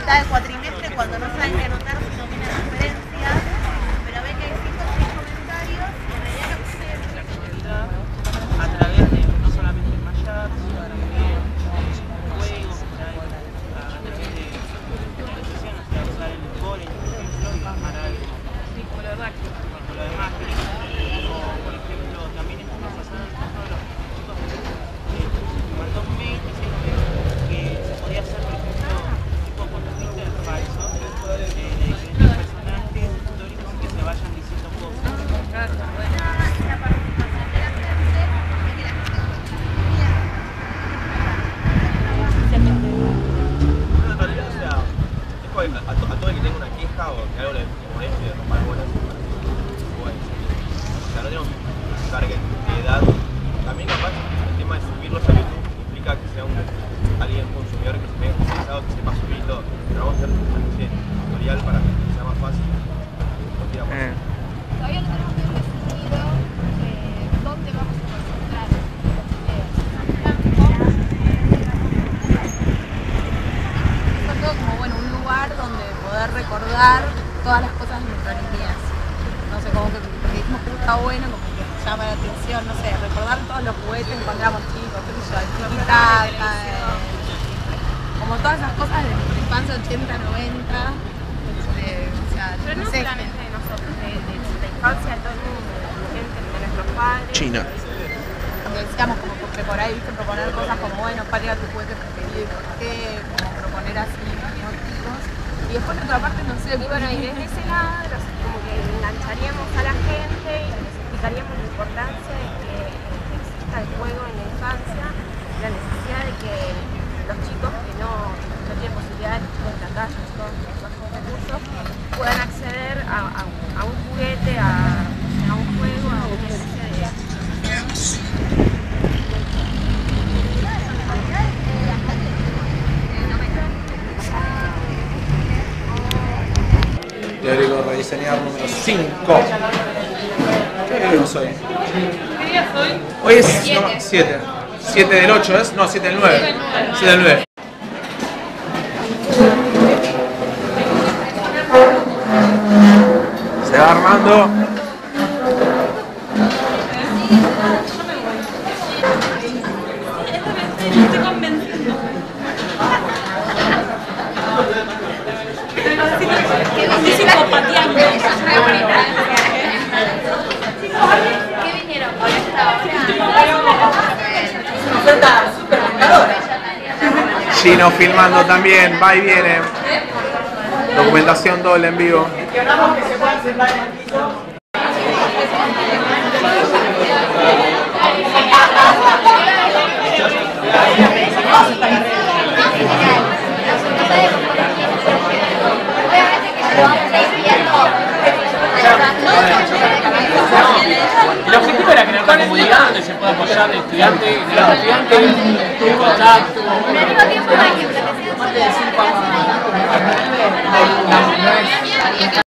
mitad del cuatrimestre cuando no saben qué anotar si no tienen referencias, pero ven que hay 5 o 6 comentarios y en realidad lo que ustedes a través de no solamente el Mayar, sino también juegos que hay a través de organizaciones, o sea, usar el vóley, por ejemplo, y armar algo. Como lo de Macri. Como lo de Macri. O, por ejemplo, también estamos pasando uno de los chicos que mandó un mail diciendo que se podía hacer, por ejemplo, tipo Twitter falso, de diferentes personajes históricos y que se vayan diciendo cosas. A todo el que tenga una queja o que algo le moleste, le rompa las bolas, bueno, o sea, no tenemos un target de edad. También capaz el tema de subirlos a YouTube implica que sea alguien consumidor que se vea especializado, que sepa subirlo, pero vamos a hacer una especie de tutorial para que sea más fácil. Todavía no tenemos bien definido dónde vamos a concentrar los videos. Son todo como bueno, un lugar donde poder recordar todas las cosas de nuestra niñez. No sé, como que dijimos que está bueno, como que llama la atención, no sé, recordar todos los juguetes cuando éramos chicos, qué sé yo, el tiki-taka, como todas esas cosas de nuestra infancia 80, 90. O sea, pero no solamente de nosotros, de la infancia de todo el mundo, de gente, de nuestros padres. China. Decíamos como que por ahí, viste, proponer cosas como, bueno, ¿cuál era tu juguete preferido? ¿Por qué? Como proponer así motivos. Y después, por otra parte, no sé. Y bueno, y desde ese lado, como que engancharíamos a la gente y les explicaríamos la importancia de que exista el juego en la infancia, la necesidad de que los chicos que no tienen posibilidad de ir en la calle, con los bajos recursos, puedan acceder a un juguete, a un juego, a una especie de... Teórico rediseñador número 5. ¿Qué día es hoy? ¿Qué día es hoy? Hoy es 7. 7 del 8 es, no, 7 del 9. 7 del 9. Se va armando. Estoy convenciendo. Estoy psicopateando. ¿Qué vinieron con esta Chino filmando también, va y viene. Documentación doble en vivo. El objetivo era crear una comunidad donde se pueda apoyar el estudiante, el contacto. Pero al mismo tiempo hay que